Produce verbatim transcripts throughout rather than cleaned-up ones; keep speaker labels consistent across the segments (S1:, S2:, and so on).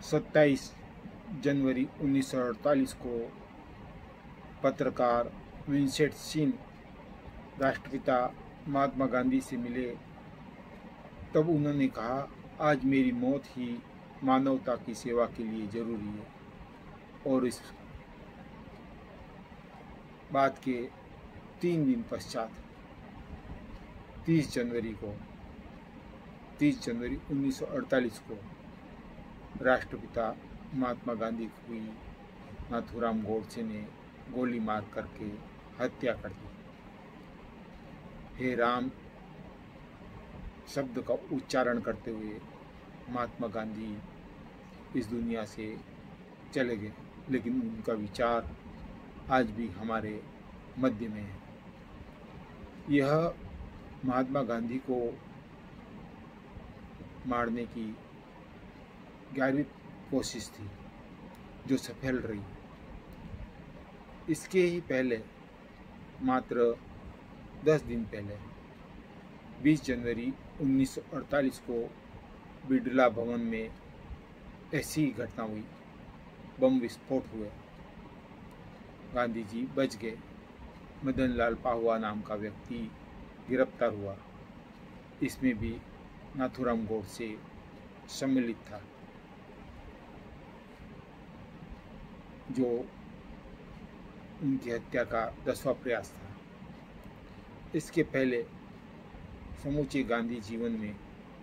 S1: सत्ताईस जनवरी उन्नीस सौ अड़तालीस को पत्रकार विंसेंट सिन राष्ट्रपिता महात्मा गांधी से मिले। तब उन्होंने कहा, आज मेरी मौत ही मानवता की सेवा के लिए जरूरी है। और इस बात के तीन दिन पश्चात तीस जनवरी को तीस जनवरी उन्नीस सौ अड़तालीस को राष्ट्रपिता महात्मा गांधी की नाथूराम गोडसे ने गोली मार करके हत्या कर दी। हे राम शब्द का उच्चारण करते हुए महात्मा गांधी इस दुनिया से चले गए, लेकिन उनका विचार आज भी हमारे मध्य में है। यह महात्मा गांधी को मारने की ग्यारहवीं कोशिश थी जो सफल रही। इसके ही पहले मात्र दस दिन पहले बीस जनवरी उन्नीस सौ अड़तालीस को बिरला भवन में ऐसी घटना हुई, बम विस्फोट हुए, गांधी जी बच गए। मदन लाल पाहुआ नाम का व्यक्ति गिरफ्तार हुआ। इसमें भी नाथूराम गोडसे सम्मिलित था, जो उनकी हत्या का दसवां प्रयास था। इसके पहले समूचे गांधी जीवन में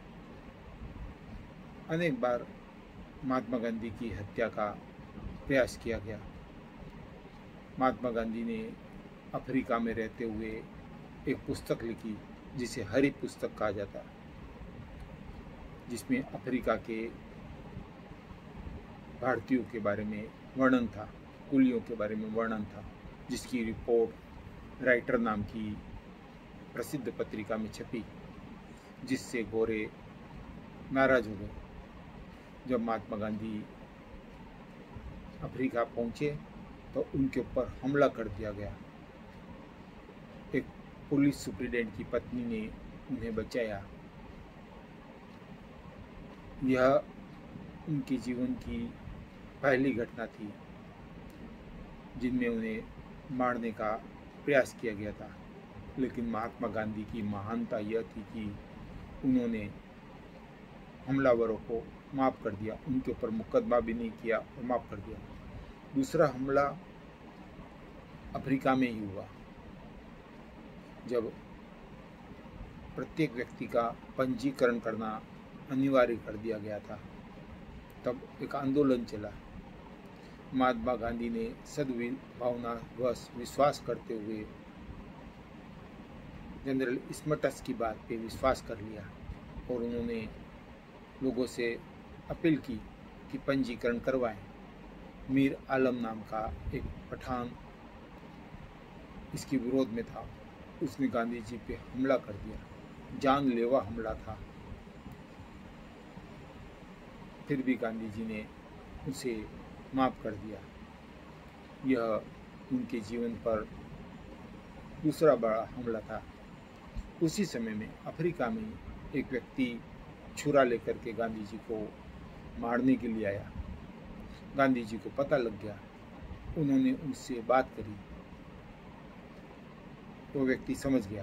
S1: अनेक बार महात्मा गांधी की हत्या का प्रयास किया गया। महात्मा गांधी ने अफ्रीका में रहते हुए एक पुस्तक लिखी जिसे हरी पुस्तक कहा जाता है, जिसमें अफ्रीका के भारतीयों के बारे में वर्णन था, कुलियों के बारे में वर्णन था, जिसकी रिपोर्ट राइटर नाम की प्रसिद्ध पत्रिका में छपी, जिससे गोरे नाराज हो गए। जब महात्मा गांधी अफ्रीका पहुंचे तो उनके ऊपर हमला कर दिया गया। एक पुलिस सुप्रिटेंडेंट की पत्नी ने उन्हें बचाया। यह उनके जीवन की पहली घटना थी जिनमें उन्हें मारने का प्रयास किया गया था। लेकिन महात्मा गांधी की महानता यह थी कि उन्होंने हमलावरों को माफ़ कर दिया, उनके ऊपर मुकदमा भी नहीं किया और माफ़ कर दिया। दूसरा हमला अफ्रीका में ही हुआ, जब प्रत्येक व्यक्ति का पंजीकरण करना अनिवार्य कर दिया गया था। तब एक आंदोलन चला। महात्मा गांधी ने सद्भावना वश विश्वास करते हुए जनरल स्मटस की बात पे विश्वास कर लिया और उन्होंने लोगों से अपील की कि पंजीकरण करवाएं। मीर आलम नाम का एक पठान इसके विरोध में था, उसने गांधी जी पे हमला कर दिया, जानलेवा हमला था। फिर भी गांधी जी ने उसे माफ़ कर दिया। यह उनके जीवन पर दूसरा बड़ा हमला था। उसी समय में अफ्रीका में एक व्यक्ति छुरा लेकर के गांधी जी को मारने के लिए आया। गांधी जी को पता लग गया, उन्होंने उससे बात करी, वो व्यक्ति समझ गया।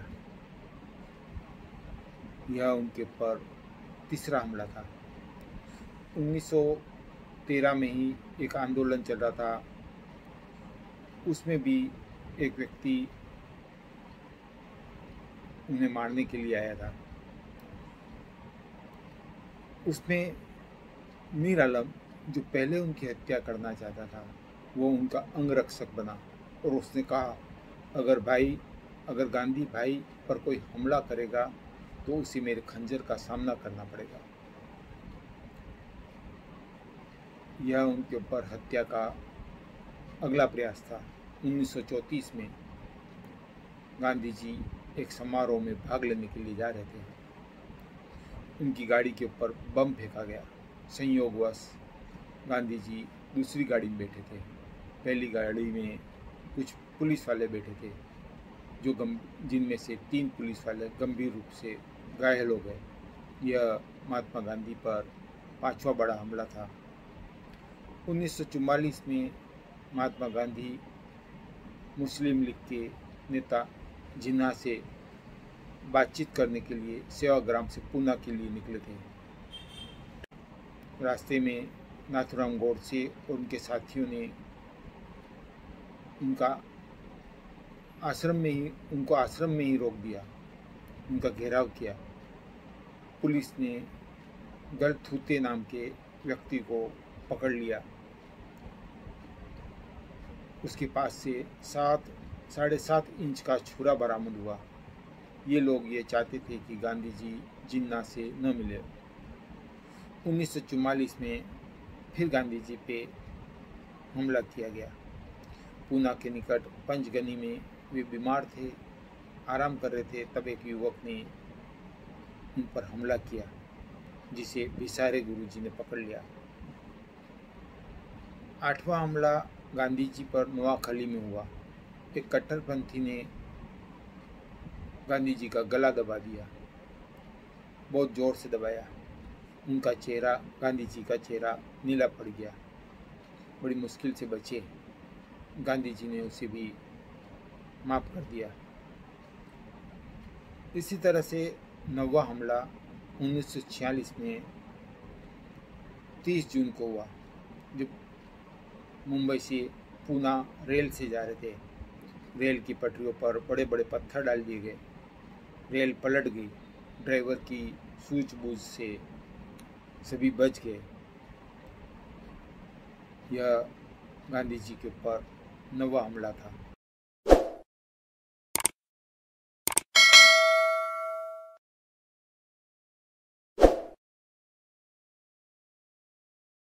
S1: यह उनके ऊपर तीसरा हमला था। उन्नीस सौ तेरह में ही एक आंदोलन चल रहा था, उसमें भी एक व्यक्ति उन्हें मारने के लिए आया था। उसमें मीर आलम, जो पहले उनकी हत्या करना चाहता था, वो उनका अंगरक्षक बना और उसने कहा, अगर भाई अगर गांधी भाई पर कोई हमला करेगा तो उसे मेरे खंजर का सामना करना पड़ेगा। यह उनके ऊपर हत्या का अगला प्रयास था। उन्नीस सौ चौंतीस में गांधी जी एक समारोह में भाग लेने के लिए जा रहे थे। उनकी गाड़ी के ऊपर बम फेंका गया। संयोगवश गांधी जी दूसरी गाड़ी में बैठे थे। पहली गाड़ी में कुछ पुलिस वाले बैठे थे, जो गम जिनमें से तीन पुलिस वाले गंभीर रूप से घायल हो गए। यह महात्मा गांधी पर पांचवा बड़ा हमला था। उन्नीस सौ चौवालीस में महात्मा गांधी मुस्लिम लीग के नेता जिन्ना से बातचीत करने के लिए सेवाग्राम से पूना के लिए निकले थे। रास्ते में नाथूराम गोडसे और उनके साथियों ने उनका आश्रम में ही उनको आश्रम में ही रोक दिया, उनका घेराव किया। पुलिस ने गलथूते नाम के व्यक्ति को पकड़ लिया। उसके पास से सात साढ़े सात इंच का छुरा बरामद हुआ। ये लोग ये चाहते थे कि गांधी जी जिन्ना से न मिले। उन्नीस सौ चौवालीस में फिर गांधी जी पे हमला किया गया। पूना के निकट पंचगनी में वे बीमार थे, आराम कर रहे थे, तब एक युवक ने उन पर हमला किया, जिसे भिसारे गुरुजी ने पकड़ लिया। आठवां हमला गांधी जी पर नोआखली में हुआ। एक कट्टरपंथी ने गांधी जी का गला दबा दिया, बहुत जोर से दबाया। उनका चेहरा, गांधी जी का चेहरा नीला पड़ गया। बड़ी मुश्किल से बचे। गांधी जी ने उसे भी माफ़ कर दिया। इसी तरह से नौवां हमला उन्नीस सौ छियालीस में तीस जून को हुआ, जब मुंबई से पूना रेल से जा रहे थे। रेल की पटरियों पर बड़े बड़े पत्थर डाल दिए गए। रेल पलट गई। ड्राइवर की सूझबूझ से सभी बच गए। यह गांधी जी के ऊपर नौवां हमला था।